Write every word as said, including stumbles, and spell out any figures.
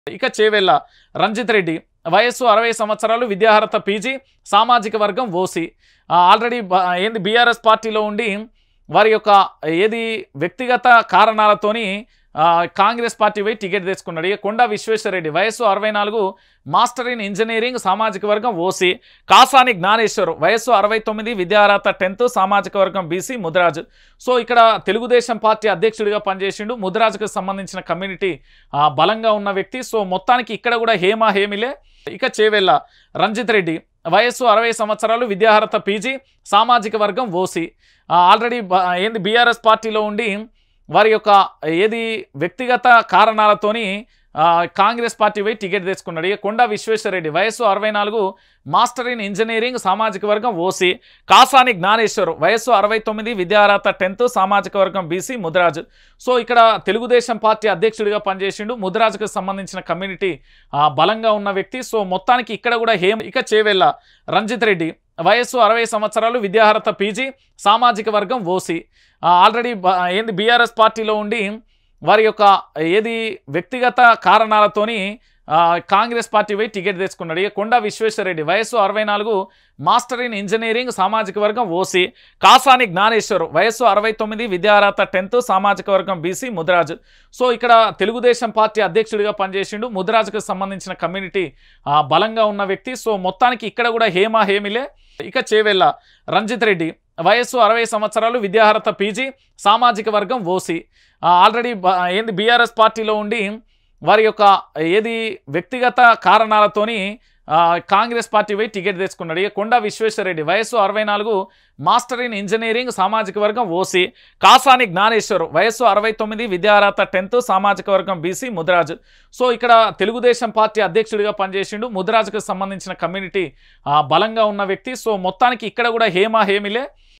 ఇక చేవెళ్ళ రంజిత్ రెడ్డి వయస్సు అరవై సంవత్సరాలు విద్యార్హత పీజీ సామాజిక వర్గం ఓసీ ఆల్రెడీ ఏంది బీఆర్ఎస్ పార్టీలో ఉండి వారి యొక్క ఏది వ్యక్తిగత కారణాలతోని కాంగ్రెస్ పార్టీ పోయి టికెట్ తెచ్చుకున్నాడు. ఇక కొండా విశ్వేశ్వరరెడ్డి వయస్సు అరవై నాలుగు మాస్టర్ ఇన్ ఇంజనీరింగ్ సామాజిక వర్గం ఓసీ. కాసాని జ్ఞానేశ్వర్ వయస్సు అరవై తొమ్మిది విద్యార్హత టెన్త్ సామాజిక వర్గం బీసీ ముదిరాజు. సో ఇక్కడ తెలుగుదేశం పార్టీ అధ్యక్షుడిగా పనిచేసిండు. ముదిరాజుకు సంబంధించిన కమ్యూనిటీ బలంగా ఉన్న వ్యక్తి. సో మొత్తానికి ఇక్కడ కూడా హేమా హేమిలే. ఇక చేవెళ్ళ రంజిత్ రెడ్డి వయస్సు అరవై సంవత్సరాలు విద్యార్హత పీజీ సామాజిక వర్గం ఓసీ ఆల్రెడీ ఏంది బీఆర్ఎస్ పార్టీలో ఉండి వారి యొక్క ఏది వ్యక్తిగత కారణాలతోని కాంగ్రెస్ పార్టీ పోయి టికెట్ తెచ్చుకున్నాడు. ఇక కొండా విశ్వేశ్వరరెడ్డి వయస్సు అరవై నాలుగు మాస్టర్ ఇన్ ఇంజనీరింగ్ సామాజిక వర్గం ఓసీ. కాసాని జ్ఞానేశ్వర్ వయస్సు అరవై తొమ్మిది విద్యార్హత టెన్త్ సామాజిక వర్గం బీసీ ముదిరాజు. సో ఇక్కడ తెలుగుదేశం పార్టీ అధ్యక్షుడిగా పనిచేసిండు. ముదిరాజుకు సంబంధించిన కమ్యూనిటీ బలంగా ఉన్న వ్యక్తి. సో మొత్తానికి ఇక్కడ కూడా హేమ. ఇక చేవెళ్ళ రంజిత్ రెడ్డి వయస్సు అరవై సంవత్సరాలు విద్యార్హత పీజీ సామాజిక వర్గం ఓసీ ఆల్రెడీ ఏంది బీఆర్ఎస్ పార్టీలో ఉండి వారి యొక్క ఏది వ్యక్తిగత కారణాలతోని కాంగ్రెస్ పార్టీ పోయి టికెట్ తెచ్చుకున్నాడు. ఇక కొండా విశ్వేశ్వరరెడ్డి వయస్సు అరవై నాలుగు మాస్టర్ ఇన్ ఇంజనీరింగ్ సామాజిక వర్గం ఓసీ. కాసాని జ్ఞానేశ్వర్ వయస్సు అరవై తొమ్మిది విద్యార్హత టెన్త్ సామాజిక వర్గం బీసీ ముదిరాజు. సో ఇక్కడ తెలుగుదేశం పార్టీ అధ్యక్షుడిగా పనిచేసిండు. ముదిరాజుకు సంబంధించిన కమ్యూనిటీ బలంగా ఉన్న వ్యక్తి. సో మొత్తానికి ఇక్కడ కూడా హేమా హేమిలే. ఇక చేవెళ్ళ రంజిత్ రెడ్డి వయస్సు అరవై సంవత్సరాలు విద్యార్హత పీజీ సామాజిక వర్గం ఓసీ ఆల్రెడీ ఏంది బీఆర్ఎస్ పార్టీలో ఉండి వారి యొక్క ఏది వ్యక్తిగత కారణాలతోని కాంగ్రెస్ పార్టీ పోయి టికెట్ తెచ్చుకున్నాడు. ఇక కొండా విశ్వేశ్వరరెడ్డి వయస్సు అరవై నాలుగు మాస్టర్ ఇన్ ఇంజనీరింగ్ సామాజిక వర్గం ఓసీ. కాసాని జ్ఞానేశ్వర్ వయస్సు అరవై తొమ్మిది విద్యార్హత టెన్త్ సామాజిక వర్గం బీసీ ముదిరాజు. సో ఇక్కడ తెలుగుదేశం పార్టీ అధ్యక్షుడిగా పనిచేసిండు. ముదిరాజుకు సంబంధించిన కమ్యూనిటీ బలంగా ఉన్న వ్యక్తి. సో మొత్తానికి ఇక్కడ కూడా హేమా హేమిలే.